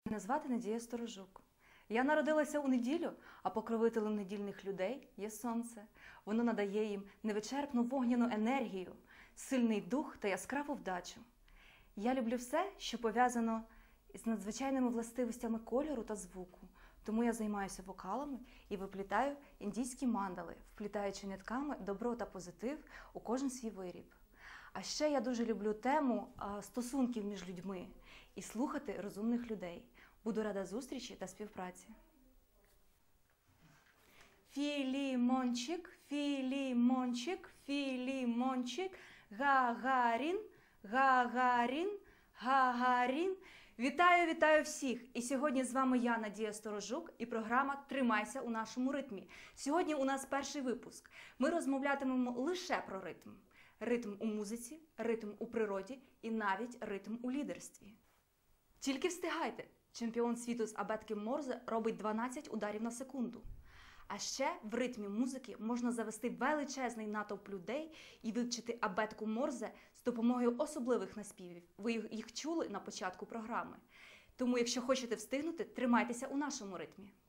Мене звати Надія Сторожук. Я народилася у неділю, а покровителем недільних людей є сонце. Воно надає їм невичерпну вогняну енергію, сильний дух та яскраву вдачу. Я люблю все, що пов'язано з надзвичайними властивостями кольору та звуку. Тому я займаюся вокалами і виплітаю індійські мандали, вплітаючи нитками добро та позитив у кожен свій виріб. А ще я дуже люблю тему стосунків між людьми і слухати розумних людей. Буду рада зустрічі та співпраці. Філімончик, Філімончик, Філімончик, Гагарін, Гагарін, Гагарін. Вітаю всіх! І сьогодні з вами я, Надія Сторожук, і програма «Тримайся у нашому ритмі». Сьогодні у нас перший випуск. Ми розмовлятимемо лише про ритм. Ритм у музиці, ритм у природі і навіть ритм у лідерстві. Тільки встигайте! Чемпіон світу з абетки Морзе робить 12 ударів на секунду. А ще в ритмі музики можна завести величезний натовп людей і вивчити абетку Морзе з допомогою особливих наспівів. Ви їх чули на початку програми. Тому, якщо хочете встигнути, тримайтеся у нашому ритмі.